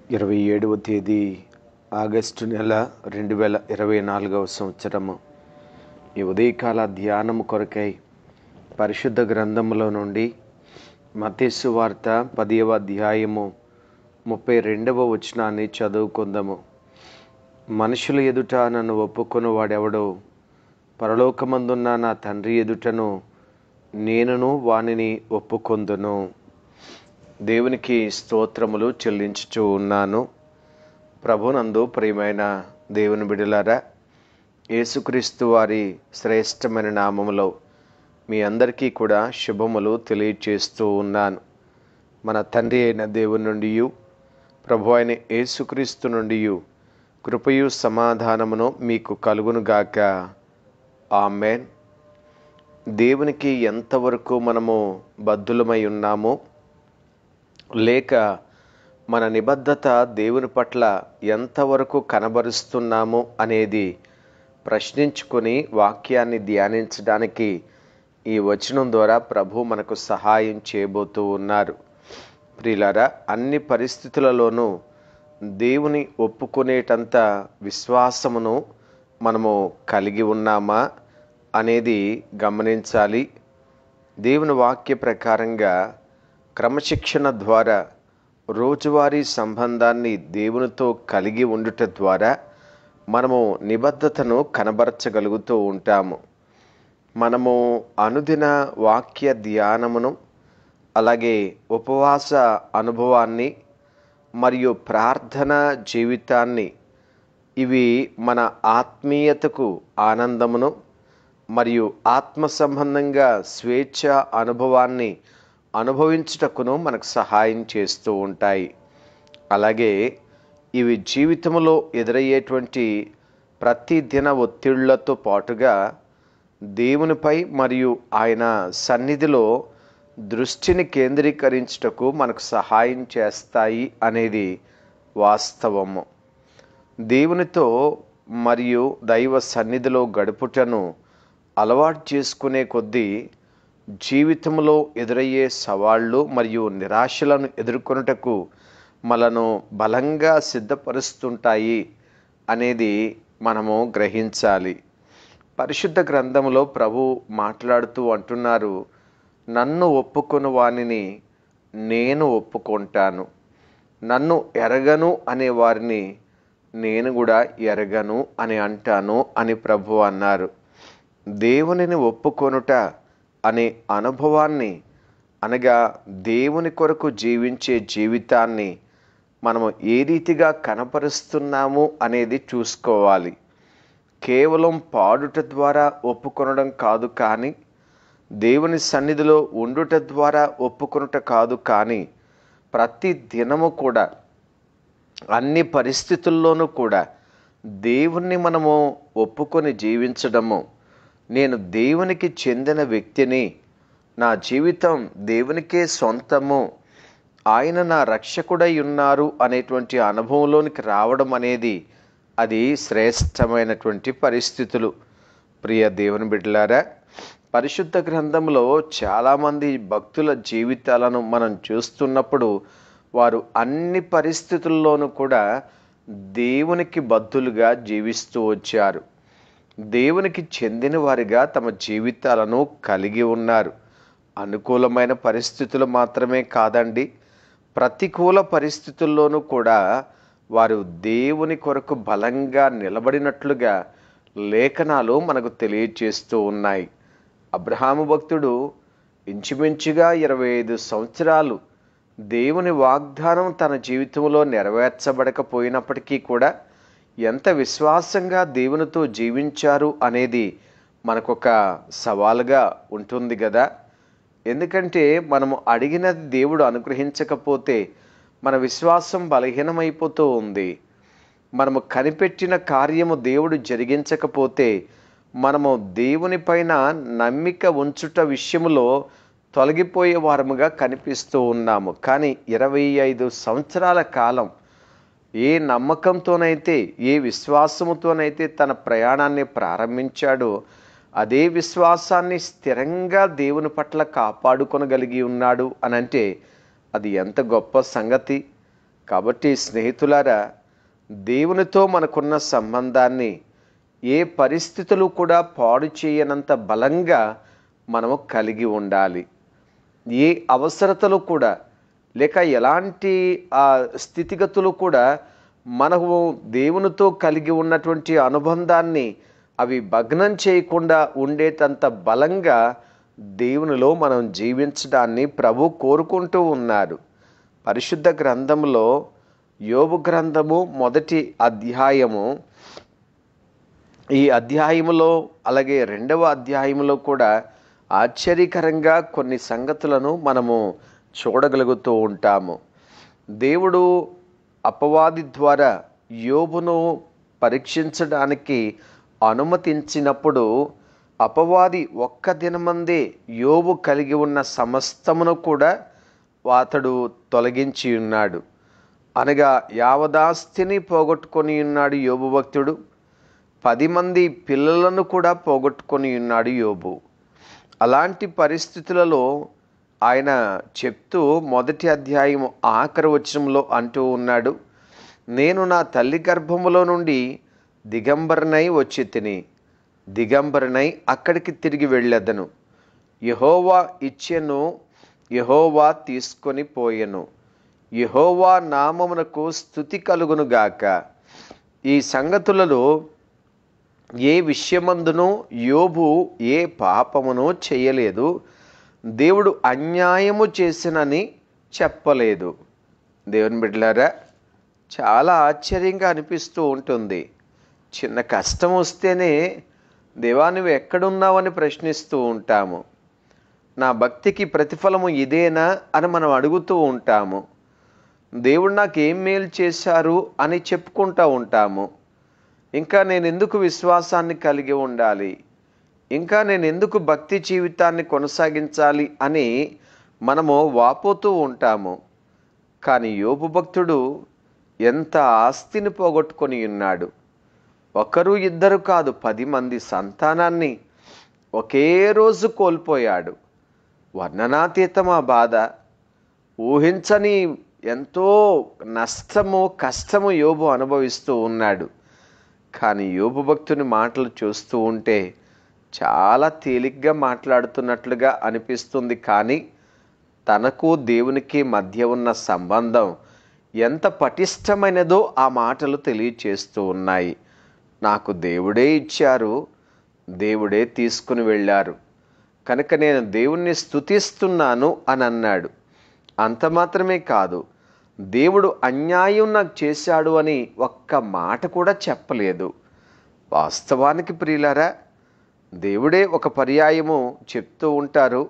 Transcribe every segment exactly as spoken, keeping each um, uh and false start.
ఇరవై ఏడవ తేదీ ఆగస్టు నెల రెండు వేల ఇరవై నాలుగవ సంవత్సరము. ఈ ఉదయకాల ధ్యానము కొరకై పరిశుద్ధ గ్రంథములో నుండి మత్తయి సువార్త పదవ అధ్యాయము ముప్పై రెండవ వచనాన్ని చదువుకుందాము. మనుషుల ఎదుట నన్ను ఒప్పుకొని వాడెవడో పరలోకమందున్న నా తండ్రి ఎదుటను నేనును వానిని ఒప్పుకొందును. దేవునికి స్తోత్రములు చెల్లించుచూ ఉన్నాను. ప్రభునందు ప్రియమైన దేవుని బిడ్డలారా, యేసుక్రీస్తు వారి శ్రేష్టమైన నామములో మీ అందరికీ కూడా శుభములు తెలియచేస్తూ ఉన్నాను. మన తండ్రి అయిన దేవుని నుండి, ప్రభు అయిన యేసుక్రీస్తు నుండి కృపయు సమాధానమును మీకు కలుగునుగాక. ఆమేన్. దేవునికి ఎంతవరకు మనము బద్ధులమై ఉన్నామో, లేక మన నిబద్ధత దేవుని పట్ల ఎంతవరకు కనబరుస్తున్నాము అనేది ప్రశ్నించుకొని వాక్యాన్ని ధ్యానించడానికి ఈ వచనం ద్వారా ప్రభు మనకు సహాయం చేయబోతూ ఉన్నారు. ప్రియులారా, అన్ని పరిస్థితులలోనూ దేవుని ఒప్పుకునేటంత విశ్వాసమును మనము కలిగి ఉన్నామా అనేది గమనించాలి. దేవుని వాక్య ప్రకారంగా క్రమశిక్షణ ద్వారా రోజువారీ సంబంధాన్ని దేవునితో కలిగి ఉండుట ద్వారా మనము నిబద్ధతను కనబరచగలుగుతూ ఉంటాము. మనము అనుదిన వాక్య ధ్యానమును, అలాగే ఉపవాస అనుభవాన్ని మరియు ప్రార్థన జీవితాన్ని, ఇవి మన ఆత్మీయతకు ఆనందమును మరియు ఆత్మ సంబంధంగా స్వేచ్ఛ అనుభవాన్ని అనుభవించుటకును మనకు సహాయం చేస్తూ ఉంటాయి. అలాగే ఇవి జీవితంలో ఎదురయ్యేటువంటి ప్రతి దిన ఒత్తిళ్లతో పాటుగా దేవునిపై మరియు ఆయన సన్నిధిలో దృష్టిని కేంద్రీకరించుటకు మనకు సహాయం చేస్తాయి అనేది వాస్తవము. దేవునితో మరియు దైవ సన్నిధిలో గడుపుటను అలవాటు చేసుకునే కొద్దీ జీవితంలో ఎదురయ్యే సవాళ్ళు మరియు నిరాశలను ఎదుర్కొనుటకు మనను బలంగా సిద్ధపరుస్తుంటాయి అనేది మనము గ్రహించాలి. పరిశుద్ధ గ్రంథంలో ప్రభు మాట్లాడుతూ అంటున్నారు, నన్ను ఒప్పుకొని వానిని నేను ఒప్పుకుంటాను, నన్ను ఎరగను అనే వారిని నేను కూడా ఎరగను అని అంటాను అని ప్రభు అన్నారు. దేవునిని ఒప్పుకొనుట అనే అనుభవాన్ని, అనగా దేవుని కొరకు జీవించే జీవితాన్ని మనము ఏ రీతిగా కనపరుస్తున్నాము అనేది చూసుకోవాలి. కేవలం పాడుట ద్వారా ఒప్పుకొనడం కాదు, కానీ దేవుని సన్నిధిలో ఉండుట ద్వారా ఒప్పుకొనుట కాదు, కానీ ప్రతి దినము కూడా అన్ని పరిస్థితుల్లోనూ కూడా దేవుణ్ణి మనము ఒప్పుకొని జీవించడము, నేను దేవునికి చెందిన వ్యక్తిని, నా జీవితం దేవునికే సొంతము, ఆయన నా రక్షకుడై ఉన్నారు అనేటువంటి అనుభవంలోనికి రావడం అనేది అది శ్రేష్టమైనటువంటి పరిస్థితులు. ప్రియ దేవుని బిడ్డలారా, పరిశుద్ధ గ్రంథంలో చాలామంది భక్తుల జీవితాలను మనం చూస్తున్నప్పుడు వారు అన్ని పరిస్థితుల్లోనూ కూడా దేవునికి బద్ధులుగా జీవిస్తూ వచ్చారు. దేవునికి చెందిన వారిగా తమ జీవితాలను కలిగి ఉన్నారు. అనుకూలమైన పరిస్థితులు మాత్రమే కాదండి, ప్రతికూల పరిస్థితుల్లోనూ కూడా వారు దేవుని కొరకు బలంగా నిలబడినట్లుగా లేఖనాలు మనకు తెలియజేస్తూ ఉన్నాయి. అబ్రహాము భక్తుడు ఇంచుమించుగా ఇరవై ఐదు సంవత్సరాలు దేవుని వాగ్దానం తన జీవితంలో నెరవేర్చబడకపోయినప్పటికీ కూడా ఎంత విశ్వాసంగా దేవునితో జీవించారు అనేది మనకొక సవాలుగా ఉంటుంది కదా. ఎందుకంటే మనము అడిగినది దేవుడు అనుగ్రహించకపోతే మన విశ్వాసం బలహీనమైపోతూ ఉంది. మనము కనిపెట్టిన కార్యము దేవుడు జరిగించకపోతే మనము దేవుని పైన నమ్మిక ఉంచుట విషయంలో తొలగిపోయే వారముగా కనిపిస్తూ ఉన్నాము. కానీ ఇరవై ఐదు సంవత్సరాల కాలం ఏ నమ్మకంతోనైతే, ఏ విశ్వాసముతోనైతే తన ప్రయాణాన్ని ప్రారంభించాడో అదే విశ్వాసాన్ని స్థిరంగా దేవుని పట్ల కాపాడుకొనగలిగి ఉన్నాడు అనంటే అది ఎంత గొప్ప సంగతి. కాబట్టి స్నేహితులారా, దేవునితో మనకున్న సంబంధాన్ని ఏ పరిస్థితులు కూడా పాడు చేయనంత బలంగా మనము కలిగి ఉండాలి. ఏ అవసరతలు కూడా లేక ఎలాంటి ఆ స్థితిగతులు కూడా మనము దేవునితో కలిగి ఉన్నటువంటి అనుబంధాన్ని అవి భగ్నం చేయకుండా ఉండేటంత బలంగా దేవునిలో మనం జీవించడాన్ని ప్రభు కోరుకుంటూ ఉన్నారు. పరిశుద్ధ గ్రంథంలో యోబు గ్రంథము మొదటి అధ్యాయము, ఈ అధ్యాయములో అలాగే రెండవ అధ్యాయములో కూడా ఆశ్చర్యకరంగా కొన్ని సంగతులను మనము చూడగలుగుతూ ఉంటాము. దేవుడు అపవాది ద్వారా యోబును పరీక్షించడానికి అనుమతించినప్పుడు అపవాది ఒక్క దినమందే యోబు కలిగి ఉన్న సమస్తమును కూడా అతడు తొలగించి ఉన్నాడు. అనగా యావదాస్తిని పోగొట్టుకొని ఉన్నాడు యోబు భక్తుడు. పది మంది పిల్లలను కూడా పోగొట్టుకొని ఉన్నాడు యోబు. అలాంటి పరిస్థితులలో ఆయన చెప్తూ మొదటి అధ్యాయం ఆఖరి వచనంలో అంటూ ఉన్నాడు, నేను నా తల్లి గర్భములో నుండి దిగంబరనై వచ్చి తిని దిగంబరనై అక్కడికి తిరిగి వెళ్ళెదను. యెహోవా ఇచ్చెను, యెహోవా తీసుకొని పోయెను. యెహోవా నామమునకు స్తుతి కలుగునుగాక. ఈ సంగతులలో ఏ విషయమందును యోబు ఏ పాపమును చేయలేదు, దేవుడు అన్యాయము చేసినని చెప్పలేదు. దేవుని బిడ్డలారా, చాలా ఆశ్చర్యంగా అనిపిస్తూ ఉంటుంది. చిన్న కష్టం వస్తేనే దేవా నువ్వు ఎక్కడున్నావని ప్రశ్నిస్తూ ఉంటాము. నా భక్తికి ప్రతిఫలము ఇదేనా అని మనం అడుగుతూ ఉంటాము. దేవుడు నాకు ఏం మేలు చేశారు అని చెప్పుకుంటూ ఉంటాము. ఇంకా నేను ఎందుకు విశ్వాసాన్ని కలిగి ఉండాలి, ఇంకా నేను ఎందుకు భక్తి జీవితాన్ని కొనసాగించాలి అని మనము వాపోతూ ఉంటాము. కానీ యోబు భక్తుడు ఎంత ఆస్తిని పోగొట్టుకొని ఉన్నాడు. ఒకరు ఇద్దరు కాదు, పది మంది సంతానాన్ని ఒకే రోజు కోల్పోయాడు. వర్ణనాతీతం ఆ బాధ. ఊహించని ఎంతో నష్టము కష్టము యోబు అనుభవిస్తూ ఉన్నాడు. కానీ యోబు భక్తుని మాటలు చూస్తూ ఉంటే చాలా తేలిగ్గా మాట్లాడుతున్నట్లుగా అనిపిస్తుంది. కానీ తనకు దేవునికి మధ్య ఉన్న సంబంధం ఎంత పటిష్టమైనదో ఆ మాటలు తెలియచేస్తూ ఉన్నాయి. నాకు దేవుడే ఇచ్చారు, దేవుడే తీసుకుని వెళ్ళారు, కనుక నేను దేవుణ్ణి స్తుతిస్తున్నాను అని అన్నాడు. అంత మాత్రమే కాదు, దేవుడు అన్యాయం నాకు చేశాడు అని ఒక్క మాట కూడా చెప్పలేదు. వాస్తవానికి ప్రియులారా, దేవుడే ఒక పర్యాయము చెప్తూ ఉంటారు.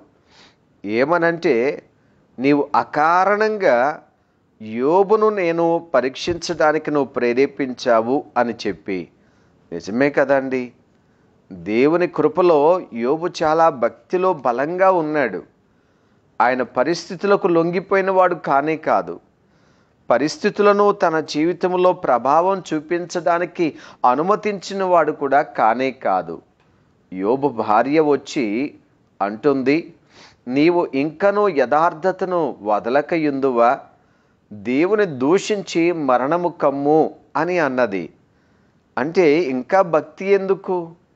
ఏమనంటే, నీవు అకారణంగా యోబును నేను పరీక్షించడానికి నువ్వు ప్రేరేపించావు అని చెప్పి. నిజమే కదండి. దేవుని కృపలో యోబు చాలా భక్తిలో బలంగా ఉన్నాడు. ఆయన పరిస్థితులకు లొంగిపోయిన వాడు కానే కాదు. పరిస్థితులను తన జీవితంలో ప్రభావం చూపించడానికి అనుమతించిన వాడు కూడా కానే కాదు. యోబు భార్య వచ్చి అంటుంది, నీవు ఇంకనూ యథార్థతను వదలకయుందువా, దేవుని దూషించి మరణము కమ్ము అని అన్నది. అంటే ఇంకా భక్తి ఎందుకు?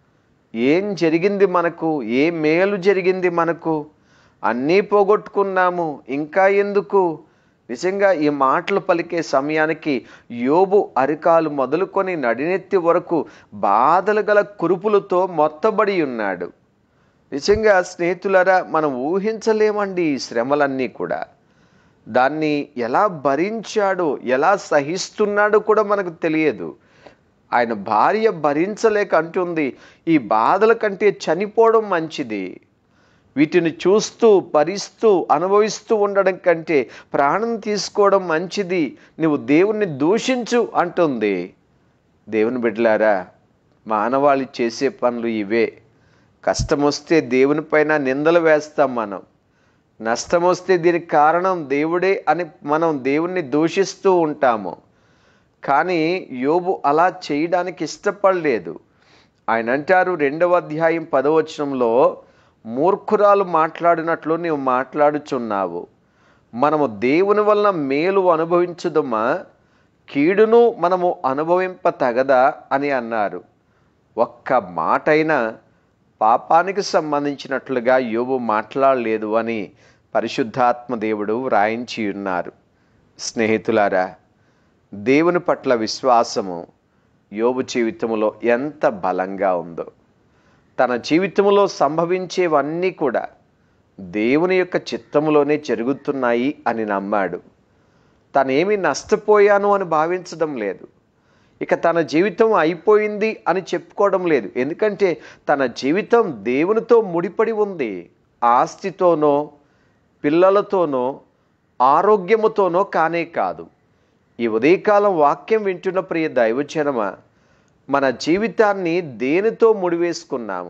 ఏం జరిగింది మనకు? ఏ మేలు జరిగింది మనకు? అన్నీ పోగొట్టుకున్నాము, ఇంకా ఎందుకు? నిజంగా ఈ మాటలు పలికే సమయానికి యోబు అరికాలు మొదలుకొని నడినెత్తి వరకు బాధలు గల కురుపులతో మొత్తబడి ఉన్నాడు. నిజంగా స్నేహితులారా, మనం ఊహించలేమండి ఈ శ్రమలన్నీ కూడా. దాన్ని ఎలా భరించాడో, ఎలా సహిస్తున్నాడో కూడా మనకు తెలియదు. ఆయన భార్య భరించలేక అంటుంది, ఈ బాధల కంటే చనిపోవడం మంచిది, వీటిని చూస్తూ భరిస్తూ అనుభవిస్తూ ఉండడం కంటే ప్రాణం తీసుకోవడం మంచిది, నువ్వు దేవుణ్ణి దూషించు అంటుంది. దేవుని బిడ్డలారా, మానవాళి చేసే పనులు ఇవే. కష్టం వస్తే దేవుని పైన నిందలు వేస్తాం మనం. నష్టం వస్తే దీనికి కారణం దేవుడే అని మనం దేవుణ్ణి దూషిస్తూ ఉంటాము. కానీ యోబు అలా చేయడానికి ఇష్టపడలేదు. ఆయన అంటారు రెండవ అధ్యాయం పదవచనంలో, మూర్ఖురాలు మాట్లాడినట్లు నీవు మాట్లాడుచున్నావు, మనము దేవుని వలన మేలు అనుభవించుదమా, కీడును మనము అనుభవింప తగదా అని అన్నారు. ఒక్క మాటైనా పాపానికి సంబంధించినట్లుగా యోబు మాట్లాడలేదు అని పరిశుద్ధాత్మ దేవుడు వ్రాయించి ఉన్నారు. స్నేహితులారా, దేవుని పట్ల విశ్వాసము యోబు జీవితంలో ఎంత బలంగా ఉందో, తన జీవితంలో సంభవించేవన్నీ కూడా దేవుని యొక్క చిత్తములోనే జరుగుతున్నాయి అని నమ్మాడు. తనేమి నష్టపోయాను అని భావించడం లేదు. ఇక తన జీవితం అయిపోయింది అని చెప్పుకోవడం లేదు. ఎందుకంటే తన జీవితం దేవునితో ముడిపడి ఉంది. ఆస్తితోనో, పిల్లలతోనో, ఆరోగ్యముతోనో కానే కాదు. ఈ ఉదయకాలం వాక్యం వింటున్న ప్రియ దైవజనమ, మన జీవితాన్ని దేనితో ముడివేసుకున్నాము?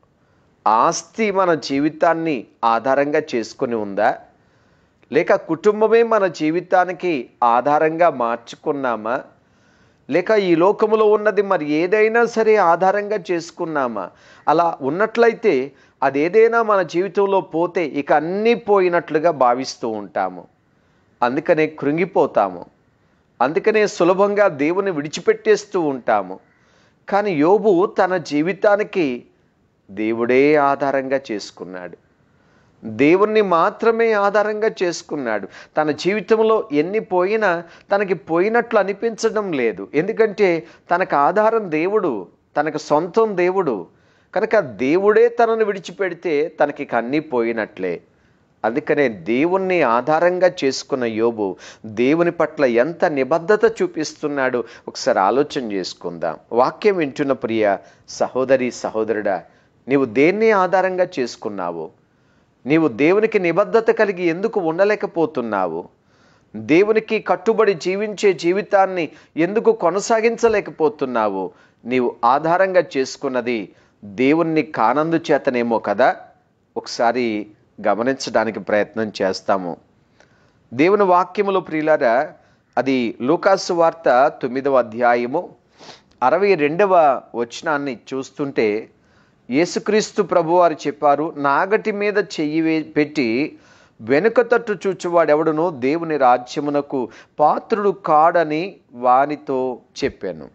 ఆస్తి మన జీవితాన్ని ఆధారంగా చేసుకుని ఉందా, లేక కుటుంబమే మన జీవితానికి ఆధారంగా మార్చుకున్నామా, లేక ఈ లోకములో ఉన్నది మరి ఏదైనా సరే ఆధారంగా చేసుకున్నామా? అలా ఉన్నట్లయితే అదేదైనా మన జీవితంలో పోతే ఇక అన్నీ పోయినట్లుగా భావిస్తూ ఉంటాము. అందుకనే కృంగిపోతాము. అందుకనే సులభంగా దేవుని విడిచిపెట్టేస్తూ ఉంటాము. కానీ యోబు తన జీవితానికి దేవుడే ఆధారంగా చేసుకున్నాడు. దేవుణ్ణి మాత్రమే ఆధారంగా చేసుకున్నాడు. తన జీవితంలో ఎన్ని పోయినా తనకి పోయినట్లు అనిపించడం లేదు. ఎందుకంటే తనకు ఆధారం దేవుడు, తనకు సొంతం దేవుడు. కనుక దేవుడే తనను విడిచిపెడితే తనకి అన్నీ పోయినట్లే. అందుకనే దేవుణ్ణి ఆధారంగా చేసుకున్న యోబు దేవుని పట్ల ఎంత నిబద్ధత చూపిస్తున్నాడో ఒకసారి ఆలోచన చేసుకుందాం. వాక్యం వింటున్న ప్రియ సహోదరి సహోదరుడా, నీవు దేన్ని ఆధారంగా చేసుకున్నావు? నీవు దేవునికి నిబద్ధత కలిగి ఎందుకు ఉండలేకపోతున్నావు? దేవునికి కట్టుబడి జీవించే జీవితాన్ని ఎందుకు కొనసాగించలేకపోతున్నావు? నీవు ఆధారంగా చేసుకున్నది దేవుణ్ణి కానందు చేతనేమో కదా. ఒకసారి గమనించడానికి ప్రయత్నం చేస్తాము. దేవుని వాక్యములో ప్రియులారా, అది లూకాసు వార్త తొమ్మిదవ అధ్యాయము అరవై రెండవ వచనాన్ని చూస్తుంటే యేసుక్రీస్తు ప్రభువారు చెప్పారు, నాగటి మీద చెయ్యి పెట్టి వెనుక తట్టు చూచువాడెవడునో దేవుని రాజ్యమునకు పాత్రుడు కాడని వానితో చెప్పాను.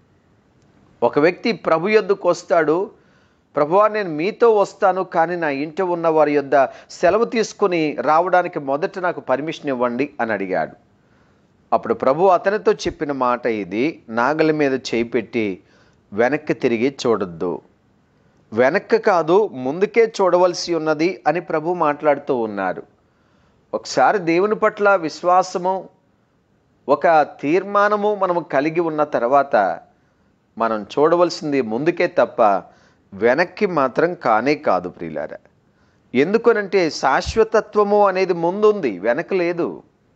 ఒక వ్యక్తి ప్రభు యొద్దకు వస్తాడు, ప్రభువా నేను మీతో వస్తాను, కానీ నా ఇంటి ఉన్న వారి యొద్ద సెలవు తీసుకుని రావడానికి మొదట నాకు పర్మిషన్ ఇవ్వండి అని అడిగాడు. అప్పుడు ప్రభు అతనితో చెప్పిన మాట ఇది, నాగలి మీద చేయి పెట్టి వెనక్కి తిరిగి చూడొద్దు, వెనక్కి కాదు ముందుకే చూడవలసి ఉన్నది అని ప్రభు మాట్లాడుతూ ఉన్నారు. ఒకసారి దేవుని పట్ల విశ్వాసము, ఒక తీర్మానము మనము కలిగి ఉన్న తర్వాత మనం చూడవలసింది ముందుకే తప్ప వెనక్కి మాత్రం కానే కాదు ప్రియులారా. ఎందుకనంటే శాశ్వతత్వము అనేది ముందుంది, వెనక లేదు.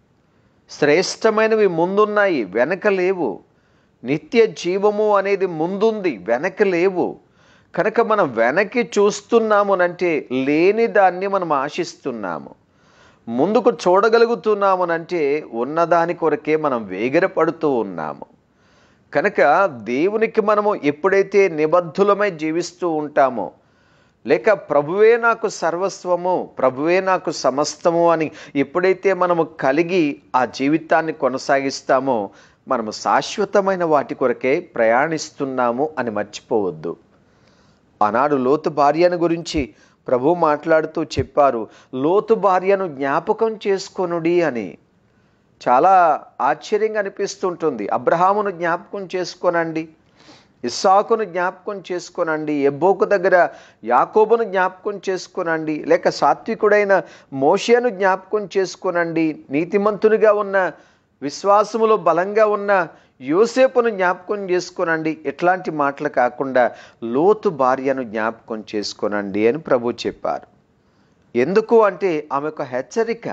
శ్రేష్టమైనవి ముందున్నాయి, వెనక లేవు. నిత్య జీవము అనేది ముందుంది, వెనక లేవు. కనుక మనం వెనక్కి చూస్తున్నామునంటే లేని దాన్ని మనం ఆశిస్తున్నాము. ముందుకు చూడగలుగుతున్నామునంటే ఉన్నదాని కొరకే మనం వేగిరపడుతూ ఉన్నాము. కనుక దేవునికి మనము ఎప్పుడైతే నిబద్ధులమై జీవిస్తూ ఉంటామో, లేక ప్రభువే నాకు సర్వస్వము, ప్రభువే నాకు సమస్తము అని ఎప్పుడైతే మనము కలిగి ఆ జీవితాన్ని కొనసాగిస్తామో మనము శాశ్వతమైన వాటి కొరకే ప్రయాణిస్తున్నాము అని మర్చిపోవద్దు. ఆనాడు లోతు భార్యను గురించి ప్రభు మాట్లాడుతూ చెప్పారు, లోతు భార్యను జ్ఞాపకం చేసుకొనుడి అని. చాలా ఆశ్చర్యంగా అనిపిస్తుంటుంది. అబ్రహామును జ్ఞాపకం చేసుకోనండి, ఇస్సాకును జ్ఞాపకం చేసుకోనండి, ఎబ్బోకు దగ్గర యాకోబును జ్ఞాపకం చేసుకోనండి, లేక సాత్వికుడైన మోషేను జ్ఞాపకం చేసుకోనండి, నీతిమంతునిగా ఉన్న విశ్వాసములో బలంగా ఉన్న యోసేపును జ్ఞాపకం చేసుకోనండి. ఇట్లాంటి మాటలు కాకుండా లోతు భార్యను జ్ఞాపకం చేసుకోనండి అని ప్రభు చెప్పారు. ఎందుకు అంటే ఆమె ఒక హెచ్చరిక.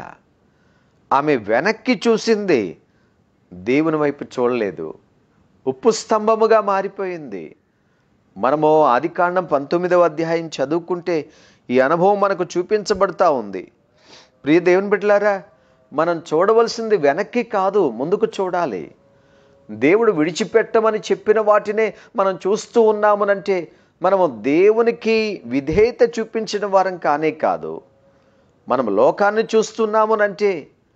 ఆమె వెనక్కి చూసింది, దేవుని వైపు చూడలేదు. ఉప్పు స్తంభముగా మారిపోయింది. మనము ఆదికాండం పంతొమ్మిదవ అధ్యాయం చదువుకుంటే ఈ అనుభవం మనకు చూపించబడతా ఉంది. ప్రియ దేవుని బిడ్డలారా, మనం చూడవలసింది వెనక్కి కాదు, ముందుకు చూడాలి. దేవుడు విడిచిపెట్టమని చెప్పిన వాటినే మనం చూస్తూ ఉన్నామనంటే మనము దేవునికి విధేయత చూపించిన వారం కానే కాదు. మనం లోకాన్ని చూస్తున్నామునంటే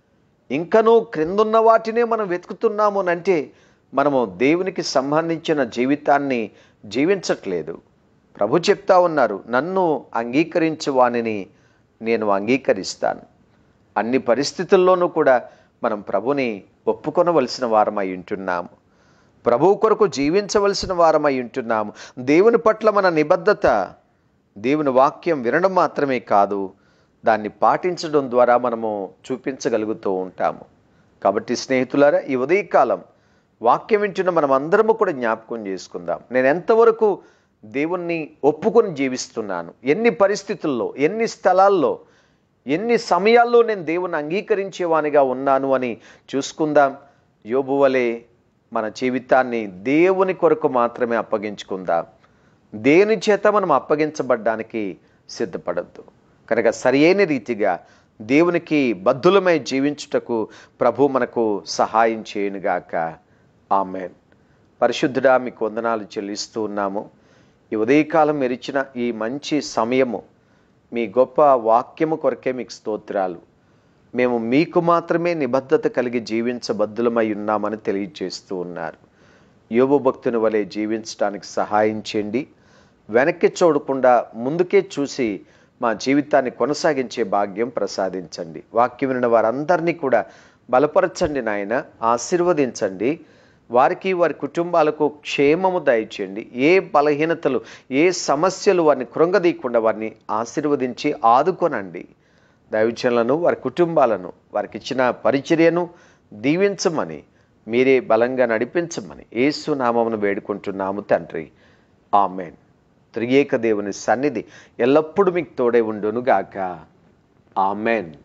ఇంకనూ క్రిందున్న వాటినే మనం వెతుకుతున్నాము అంటే మనము దేవునికి సంబంధించిన జీవితాన్ని జీవించట్లేదు. ప్రభు చెప్తా ఉన్నారు, నన్ను అంగీకరించు వానిని నేను అంగీకరిస్తాను. అన్ని పరిస్థితుల్లోనూ కూడా మనం ప్రభుని ఒప్పుకొనవలసిన వారమై ఉంటున్నాము. ప్రభువు కొరకు జీవించవలసిన వారమై ఉంటున్నాము. దేవుని పట్ల మన నిబద్ధత దేవుని వాక్యం వినడం మాత్రమే కాదు, దాన్ని పాటించడం ద్వారా మనము చూపించగలుగుతూ ఉంటాము. కాబట్టి స్నేహితులారా, ఈ ఉదయకాలం వాక్యం వింటున్న మనం అందరము కూడా జ్ఞాపకం చేసుకుందాం. నేను ఎంతవరకు దేవుణ్ణి ఒప్పుకొని జీవిస్తున్నాను, ఎన్ని పరిస్థితుల్లో, ఎన్ని స్థలాల్లో, ఎన్ని సమయాల్లో నేను దేవుని అంగీకరించేవానిగా ఉన్నాను అని చూసుకుందాం. యోబు వలె మన జీవితాన్ని దేవుని కొరకు మాత్రమే అప్పగించుకుందాం. దేని చేత మనం అప్పగించబడ్డానికి సిద్ధపడద్దు. కనుక సరియైన రీతిగా దేవునికి బద్ధులమై జీవించుటకు ప్రభు మనకు సహాయం చేయనుగాక. ఆమేన్. పరిశుద్ధుడా, మీకు వందనాలు చెల్లిస్తూ ఉన్నాము. ఈ ఉదయకాలం మెరిచిన ఈ మంచి సమయము మీ గొప్ప వాక్యము కొరకే మీకు స్తోత్రాలు. మేము మీకు మాత్రమే నిబద్ధత కలిగి జీవించబద్ధులమై ఉన్నామని తెలియజేస్తూ ఉన్నారు. యోబు భక్తుని వలె జీవించడానికి సహాయం చేయండి. వెనక్కి చూడకుండా ముందుకే చూసి మా జీవితాన్ని కొనసాగించే భాగ్యం ప్రసాదించండి. వాక్యం విన్న వారందరినీ కూడా బలపరచండి నాయన, ఆశీర్వదించండి. వారికి వారి కుటుంబాలకు క్షేమము దయచేయండి. ఏ బలహీనతలు, ఏ సమస్యలు వారిని కృంగదీయకుండా వారిని ఆశీర్వదించి ఆదుకొనండి. దైవజనులను, వారి కుటుంబాలను, వారికి ఇచ్చిన పరిచర్యను దీవించమని, మీరే బలంగా నడిపించమని యేసు నామమును వేడుకుంటున్నాము తండ్రి. ఆమేన్. త్రియేక దేవుని సన్నిధి ఎల్లప్పుడూ మీకు తోడై ఉండునుగాక. ఆమేన్.